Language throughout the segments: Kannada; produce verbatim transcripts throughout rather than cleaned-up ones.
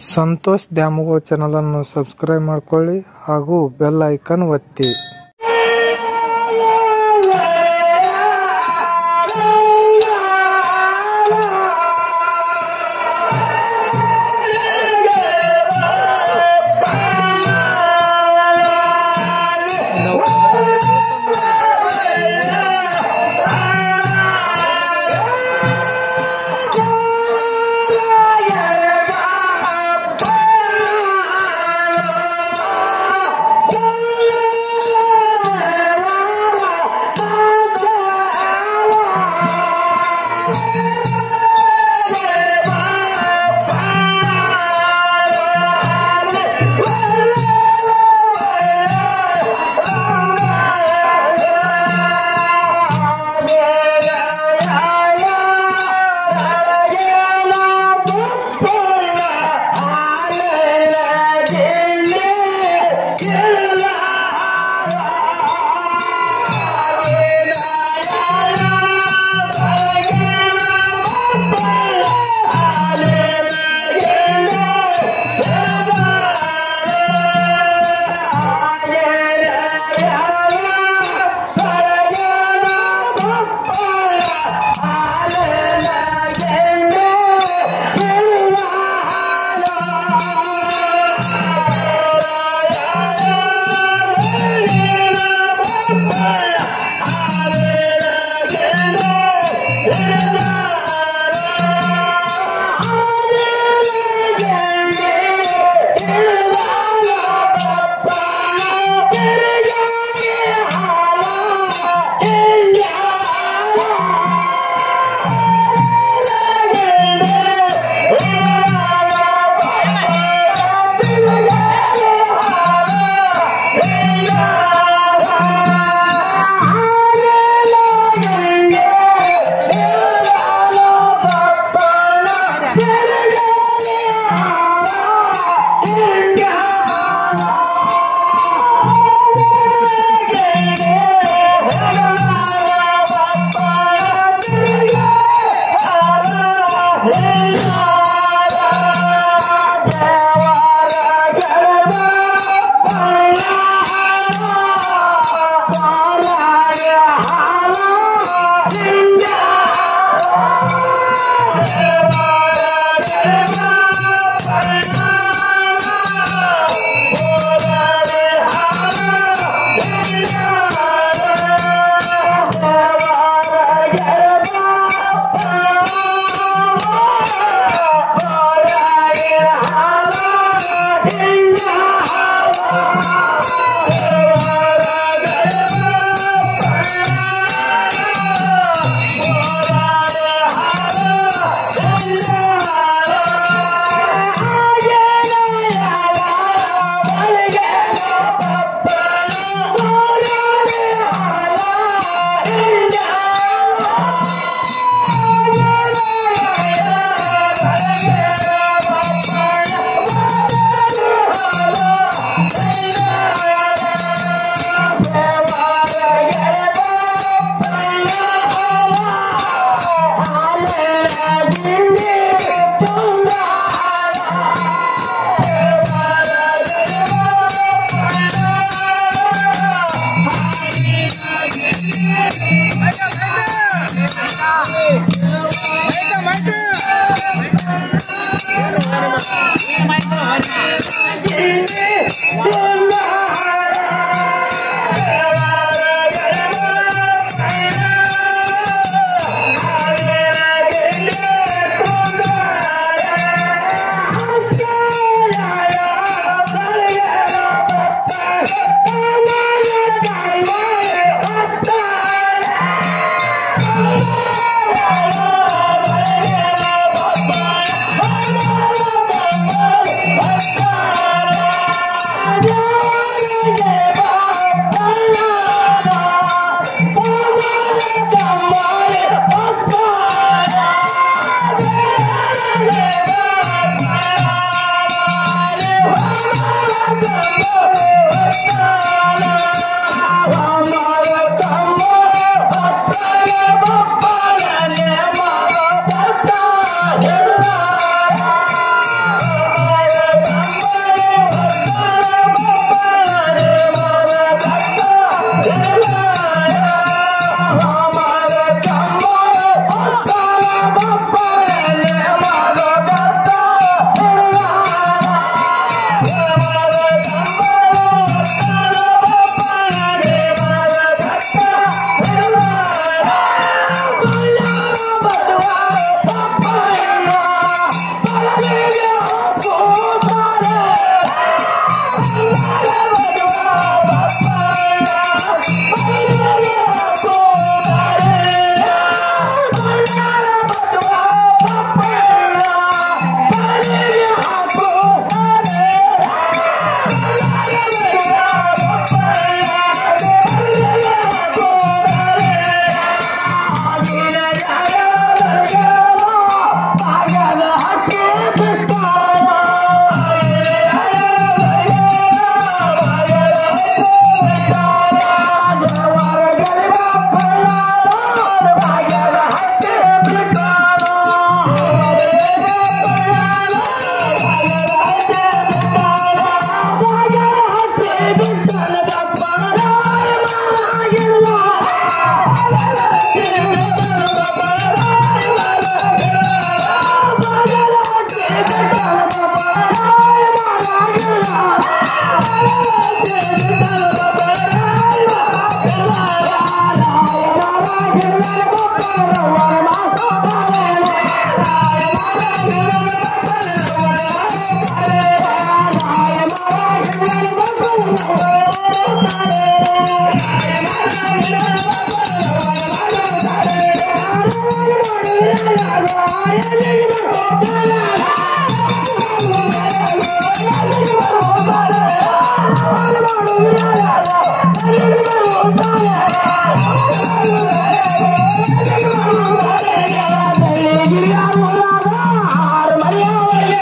ಸಂತೋಷ್ ದ್ಯಾಮವ್ವ ಚಾನೆಲ್ ಅನ್ನು ಸಬ್ಸ್ಕ್ರೈಬ್ ಮಾಡ್ಕೊಳ್ಳಿ ಹಾಗೂ ಬೆಲ್ ಐಕಾನ್ ಒತ್ತಿ.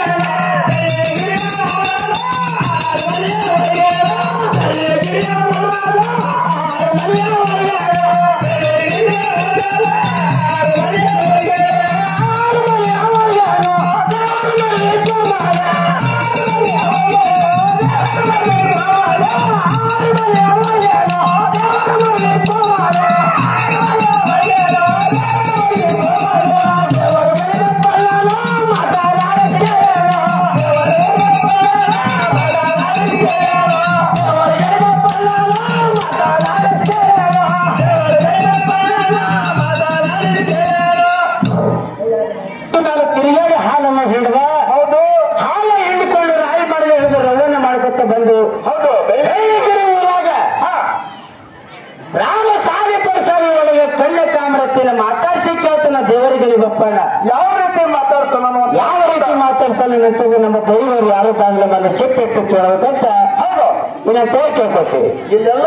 ಯಾವ ರೀತಿ ಮಾತಾಡ್ತಾನ ಯಾವ ರೀತಿ ಮಾತಾಡ್ತಾನೆ ಅನ್ನಿಸೋದು ನಮ್ಮ ದೈವರು ಯಾರು ತಾಂಗ್ಲ ಬಂದು ಚಿಕ್ಕ ಕೇಳಬೇಕಂತ ಹೌದು ಇನ್ನ ತೋರ್ ಕೇಳ್ಕೊತೀವಿ ಇಲ್ಲೆಲ್ಲ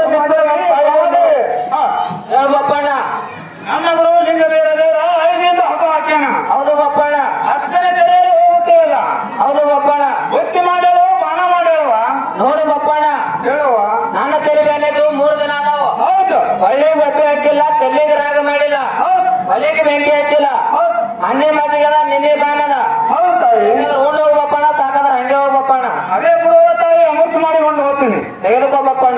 ಬಪ್ಪಣ್ಣ ನಮ್ಮ ಗುರು ಲಿಂಗ ಬೇರೆ ದೇವರ ಐದಿಂದ ಹಬ್ಬ ಹಾಕ್ಯಾನ ಹೌದು ಬಪ್ಪಣ್ಣ ಅಕ್ಷರ ಬೇರೆ ಹೋಗೇ ಇಲ್ಲ ಹೌದು ಬಪ್ಪಣ್ಣ ಗೊತ್ತಿ ಮಾಡ್ಯಾವ ಬಾಣ ಮಾಡ್ಯಾವ ನೋಡು ಬಪ್ಪಣ್ಣ ಹೇಳುವ ನನ್ನ ತೆರಿಗೆದು ಮೂರು ದಿನ ಅದಾವ ಹೌದು ಒಳ್ಳೆಗೆ ಬಟ್ಟೆ ಹಾಕಿಲ್ಲ ತೆಲ್ಲಿಗೆ ರಾಗ ಮಾಡಿಲ್ಲ ಹೊಲಿಗೆ ಬೆಂಕಿ ಹಚ್ಚಿಲ್ಲ ಅನ್ನೇ ಮಾತಿಗೆಲ್ಲ ನಿನ್ನೆ ಬಾನದ ಉಂಡು ಹೋಗ್ಬಪ್ಪಣ್ಣ ಸಾಕಾದ್ರೆ ಹಂಗೆ ಹೋಗ್ಬಪ್ಪಣ್ಣ ಅದೇ ಬಿಡುವ ತಾಯಿ ಅಮೃತ ಮಾಡಿಕೊಂಡು ಹೋಗ್ತೀನಿ ತೆಗೆದುಕೋಬಪ್ಪಣ್ಣ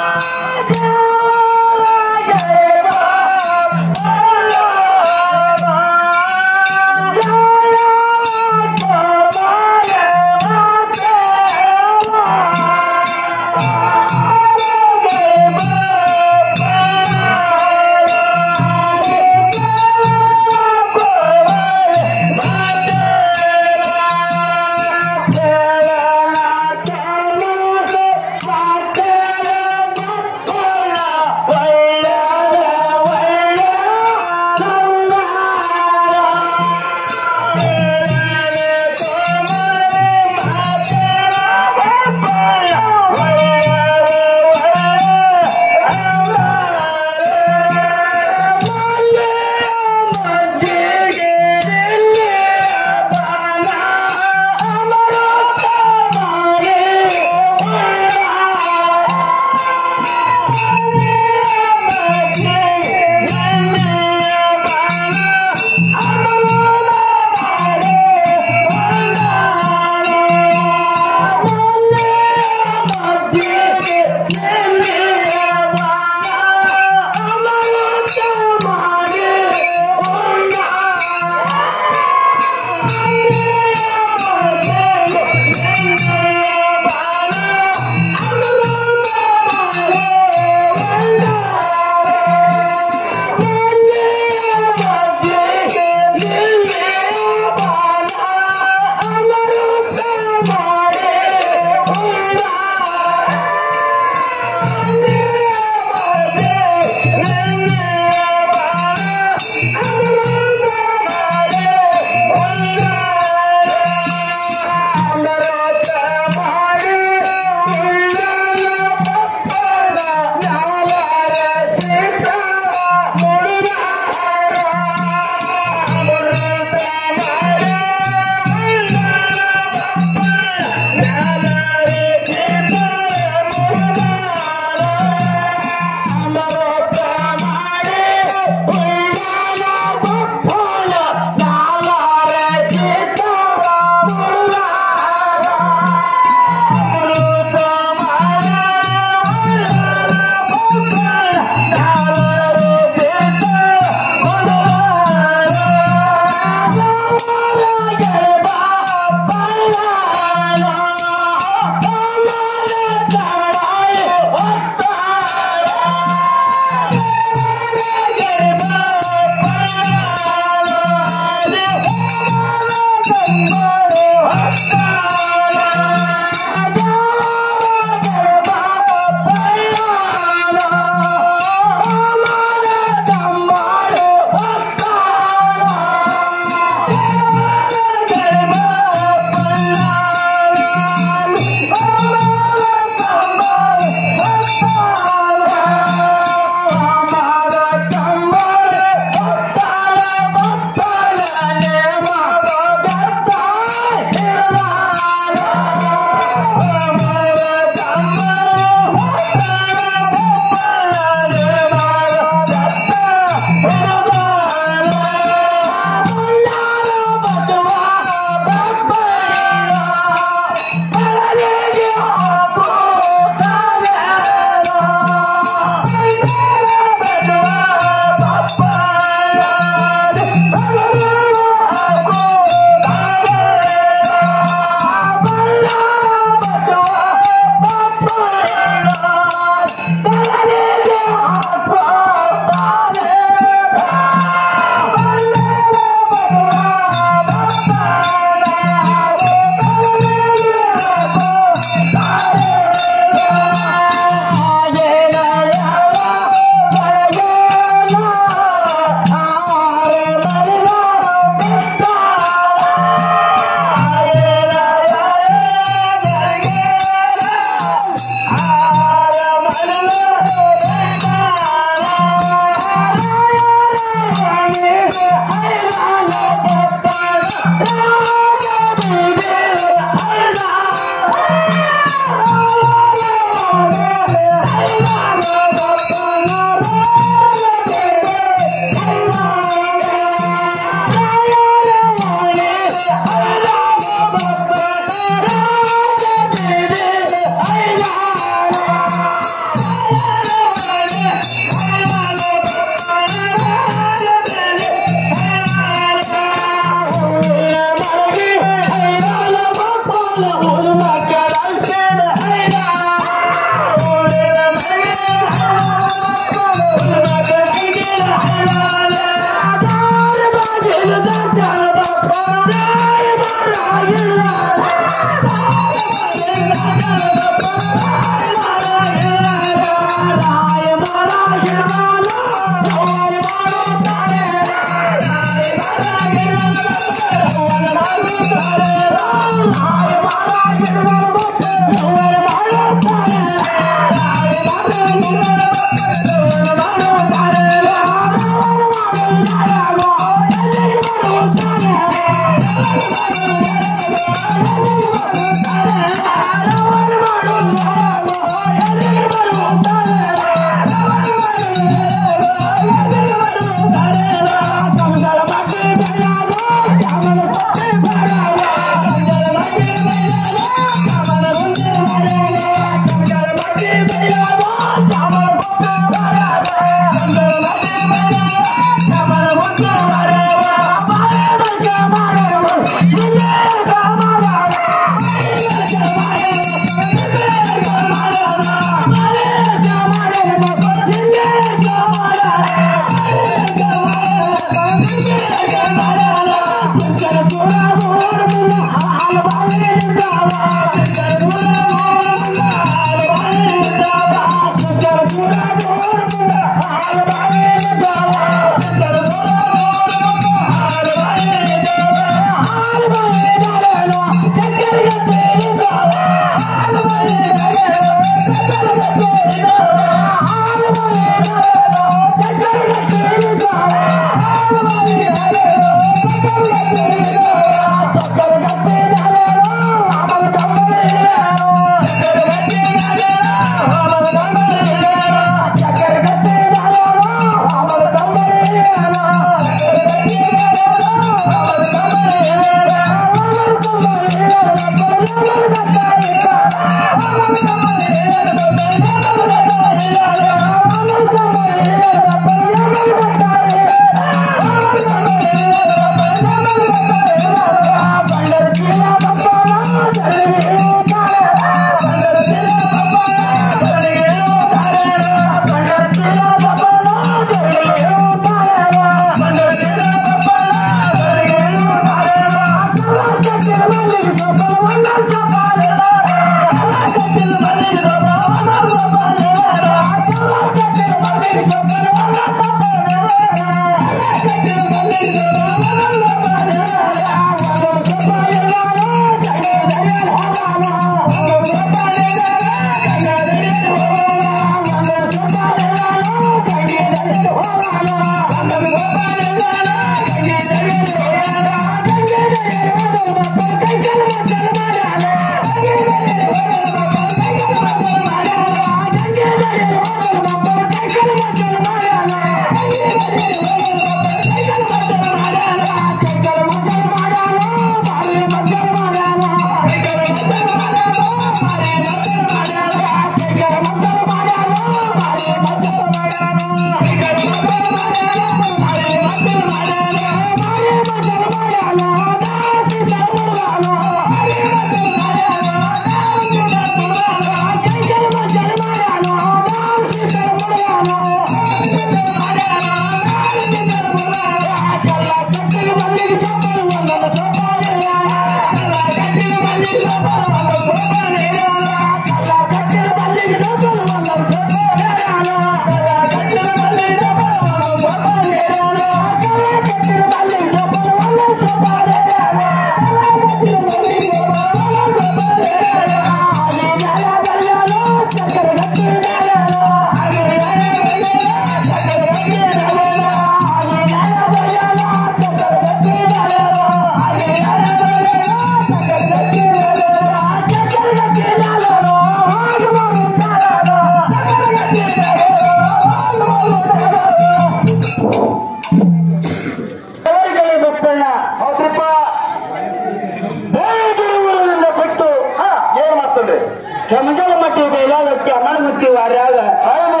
ಕೆಮಜಲ ಮಟ್ಟಿ ಬೇಲಾಗತ್ತಿ ಅಮಣಮುತ್ತಿ ವಾರ್ಯಾಗ ಹೌದು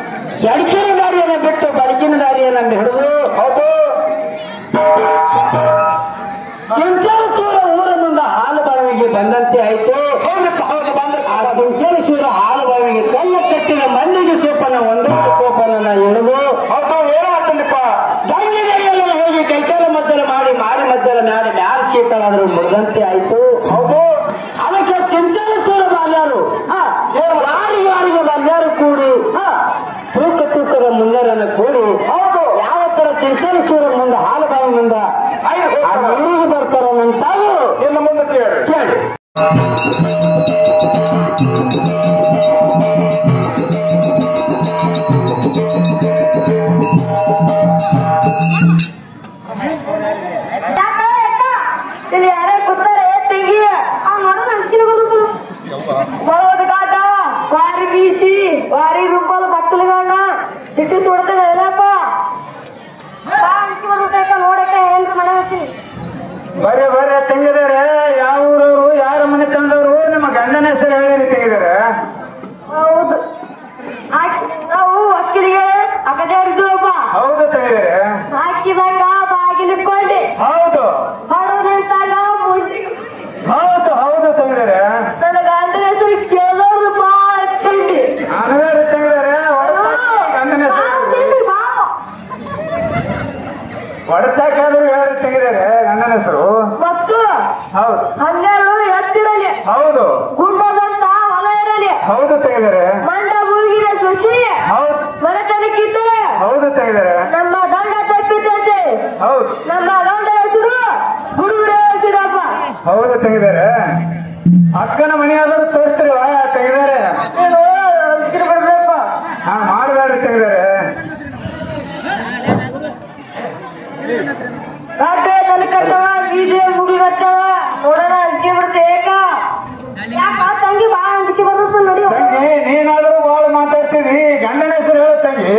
ಎಡಕಿನ ದಾರಿಯನ್ನು ಬಿಟ್ಟು ಬಲಕಿನ ದಾರಿಯನ್ನು ಹಿಡಿದು ಹೌದು ಚಿಂಚೇಶ್ವರ ಊರ ಮುಂದೆ ಹಾಲು ಬಾವಿಗೆ ಬಂದಂತೆ ಆಯ್ತು. ಆ ಚಿಂಚೇಶ್ವರ ಹಾಲು ಬಾವಿಗೆ ಕಲ್ಲ ಕಟ್ಟಿದ ಮಣ್ಣಿಗೆ ಸೋಪನ ಒಂದೊಂದು ಸೋಪನ ಹಿಡಿದು ಹೌದು ಏನಾಗ್ತದಪ್ಪ ಗಂಗೆಗೆಲ್ಲ ಹೋಗಿ ಕೈಕಾಲ ಮದ್ದಲ ಮಾಡಿ ಮಾರಿ ಮದ್ದಲ ಮಾಡಿ ಮ್ಯಾಲ ಶೀತಳಾದ್ರೂ ಮುರಿದಂತೆ ಆಯ್ತು. ಹೌದು ಅದಕ್ಕೆ ಚಿಂಚೇಶ್ವರ ಬಾಲ್ಯಾರು ಯಾರಿಗೆ ಯಾರಿಗೆ ಬಾಲ್ಯಾರು ಕೂಡಿ ತೂಕ ತೂಕದ ಮುನ್ನರನ್ನು ಕೂಡಿ ಹೌದು ಯಾವ ತರ ಚಿಂಚೇಶ್ವರ ಮುಂದೆ ಹಾಲು ಬಾವಿ ಮುಂದೆ ನೀರಿಗೆ ಬರ್ತಾರಂತಾಗೂ ಇನ್ನು ಮುಂದೆ ಕೇಳಿ ಕೇಳಿ ಇಲ್ಲಿ ಯಾರೇ ಕೂತಾರೆ ತೆಗಿ ಆ ನೋಡೋಣ ಹಂಚಿನ ಬರೋದು ಕಾಟ ವಾರಿ ಬೀಸಿ ವಾರಿ ರುಬ್ಬಲು ಬಟ್ಟಲುಗಳನ್ನ ಸಿಟ್ಟು ತೊಡ್ತದೆ ಎಲ್ಲಪ್ಪ ಹಂಚಿ ಬರ್ತೈತ ನೋಡಕ್ಕ ಏನ್ರ ಮನೆ ಹಚ್ಚಿ ಬರ್ರಿ ಬರ್ರಿ ತಂಗಿದಾರೆ ಯಾವ ಊರವರು ಯಾರ ಮನೆ ತಂದವರು ನಿಮ್ಮ ಹೊಡೆತಾಕಾದ್ರು ಹೇಳಿ ತೆಗೆದರೆ ಗಂಡನ ಹೆಸರು ಮತ್ತು ಹೌದು ಹನ್ನೆರಡು ಎತ್ತಿರಲಿ ಹೌದು ಗುಂಡದಂತ ಹೊಲ ಇರಲಿ ಹೌದು ತೆಗೆದರೆ ಮಂಡ ಮುಳುಗಿನ ಸುಶಿ ಹೌದು ಮನೆತನಕ್ಕಿದ್ದರೆ ಹೌದು ತೆಗೆದರೆ ನಮ್ಮ ಗಂಡ ತಪ್ಪಿತಂತೆ ಹೌದು ನಮ್ಮ ಗಂಡ ಹೆಸರು ಗುರುಗುರೇ ಹೆಸರಪ್ಪ ಹೌದು ತೆಗೆದರೆ ಅಕ್ಕನ ಮನೆಯಾದರೂ ತೋರಿಸ್ತಿರುವ ತೆಗೆದರೆ ನೀನು ಅಂಜಿಕೆ ಬರ್ಬೇಕು ಹಾ ಮಾಡಬೇಡ ತೆಗೆದರೆ ಕಾಟೆ ತಲಕತ್ತವ ಬೀಜ ಮುಗಿಗತ್ತವ ನೋಡೋಣ ಅಂಜಿಕೆ ಬರುತ್ತೆ ಏಕ ಯಾಕ ತಂಗಿ ಬಾ ಅಂಜಿಕೆ ಬರುತ್ತೆ ನೋಡಿ ತಂಗಿ ನೀನಾದರೂ ಬಾಳ ಮಾತಾಡ್ತೀವಿ ಗಂಡನ ಹೆಸರು ಹೇಳು ತಂಗಿ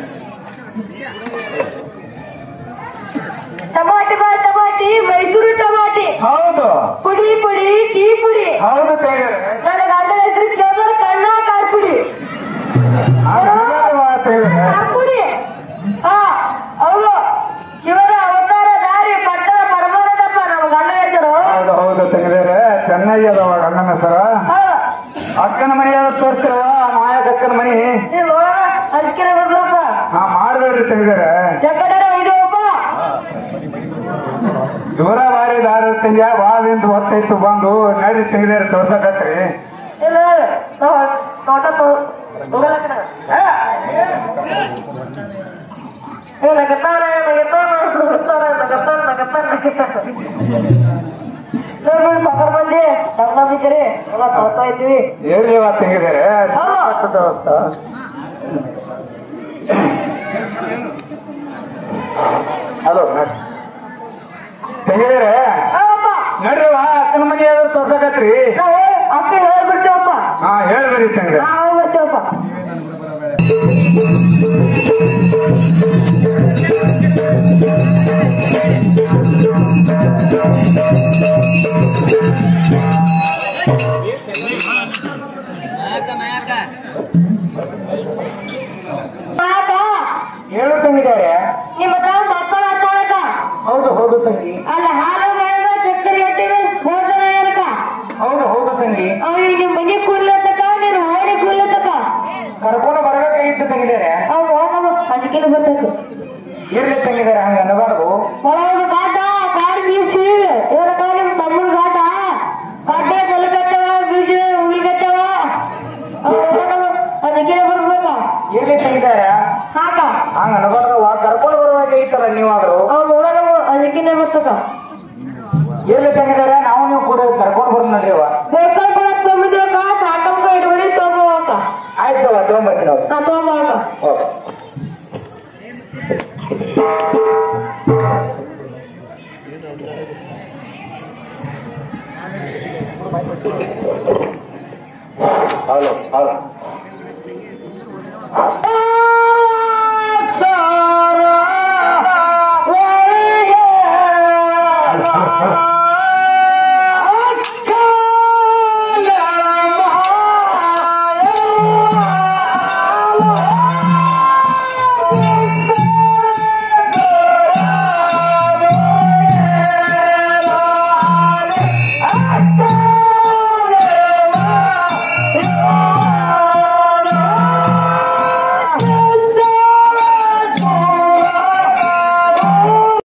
ಟಮಾಟಿ ಬಾ ಟಮಾಟಿ ಮೈಸೂರು ಟಮಾಟಿ ಹೌದು ಪುಡಿ ಪುಡಿ ಟೀ ಪುಡಿ ಹೌದು ತೆಗೆದರೆ ನನ್ನ ಗಂಡನ ಹೆಸರು ಕೇವಲ ಕಣ್ಣ ಕಾರ್ಪುಡಿ ಕಾರ್ಪುಡಿ ಹಾ ಹೌದು ಇವರ ಅವತಾರ ದಾರಿ ಪಟ್ಟಣ ಪರಮಾನದಪ್ಪ ನಮ್ಮ ಗಂಡನ ಹೆಸರು ಹೌದು ಹೌದು ತೆಗೆದರೆ ಚೆನ್ನಾಗಿ ಅದಾವ ಗಂಡನ ಹೆಸರು ಹೌದು ಅಕ್ಕನ ಮನೆಯಾದ್ರೂ ತೋರಿಸ್ತಿರುವ ಮಾಯಕ ಅಕ್ಕನ ಮನೆ ನೀವು ನೋಡೋಣ ಅಂಜಿಕೆ ಬರ್ಲಪ್ಪ ಹಾ ಮಾಡಬೇಡ್ರಿ ತೆಗೆದರೆ ಜಗಡರ ಇದೆಯಪ್ಪ ದೂರ ಬಾರಿ ದಾರ ತಂಗ್ಯ ಬಾದಿಂದ ಹೊತ್ತೈತು ಬಂದು ನಡಿ ತೆಗೆದರೆ ತೋರ್ಸಕತ್ರಿ ಇಲ್ಲ ತೋಟ ಹೋಗಲ್ಲ ನಗತಾನ ನಗತಾನ ನಗತಾನ ನಗತಾನ ನಗತಾನ ಸಕರ್ ಮಂದಿ ನಮ್ಮದಿದ್ದೀರಿ ಎಲ್ಲ ತೋರ್ತಾ ಇದ್ವಿ ಎಲ್ಲಿ ತೆಗೆದರೆ ಹಲೋ ತೆಗೆದರೆ ಹೌದಪ್ಪ ನಡ್ರಿ ಅಕ್ಕನ ಮನೆಯಾದ್ರೂ ತೋರ್ಸಕತ್ರಿ ನಾವು ಅಕ್ಕ ಹೇಳ್ಬಿಡ್ತೇವಪ್ಪ ಹಾ ಹೇಳ್ಬೇಡಿ ತಂಗ್ರೆ ನಾವು ಹೋಗ್ಬಿಡ್ತೇವಪ್ಪ ಹೇಳು ತಂಗಿದ್ದಾರೆ ನಿಮ್ಮ ತಾವು ಮಕ್ಕಳ ಹತ್ತಾಳಕ ಹೌದು ಹೌದು ತಂಗಿ ಅಲ್ಲ ಹಾಲು ಬೇಡ ಚಕ್ಕರೆ ಗಟ್ಟಿವೆ ಭೋಜನ ಏನಕ ಹೌದು ಹೌದು ತಂಗಿ ಅವಿ ನಿಮ್ ಮನೆ ಕೂರ್ಲತ್ತಕ ನೀನು ಓಡಿ ಕೂರ್ಲತ್ತಕ ಕರ್ಕೊಂಡು ಬರಬೇಕಾಗಿತ್ತು ತಂಗಿದ್ದಾರೆ ಅವ್ ಹೋಗಮ್ಮ ಅದಕ್ಕೆಲ್ಲ ಬರ್ತೈತೆ ಇರ್ಲಿ ತಂಗಿದ್ದಾರೆ ಹಂಗ ಅನ್ನಬಾರ್ದು ಒಳಗೆ ಗಾಟ ಕಾಡು ಬೀಸಿ ಏನಕ್ಕ ನಿಮ್ ತಮ್ಮನ ಗಾಟ ಕಡ್ಡೆ ಕಲ್ಕತ್ತವ ಬೀಜ ಉಗಿಗತ್ತವ ಅದಕ್ಕೆ ಬರ್ಬೇಕ ಇರ್ಲಿ ತಂಗಿದ್ದಾರೆ ಹಾಕ ಹಂಗ ಅನ್ನಬಾರ್ದು ಕರ್ಕೊಂಡು ಬರಬೇಕಾಗಿತ್ತಲ್ಲ ನೀವಾದ್ರು ಅವ್ ನೋಡೋಣ ಅದಕ್ಕೆ ಬರ್ತಕ ಇರ್ಲಿ ತಂಗಿದ್ದಾರೆ ನಾವು ನೀವು ಕೂಡ ಕರ್ಕೊಂಡು ಬರೋದು ನಡ್ರಿವ ಬೇಕಾಗ ತೊಂಬಿದ್ರಕ ಸಾಕಂಕ ಇಟ್ಬಿಡಿ ತೊಗೊಂಬಕ ಆಯ್ತು ತಗೊಂಬರ್ತೀನಿ ಅವ್ರು ನಾ ತೊಗೊಂಬಕ ಓಕೆ ಹಲೋ ಹಲೋ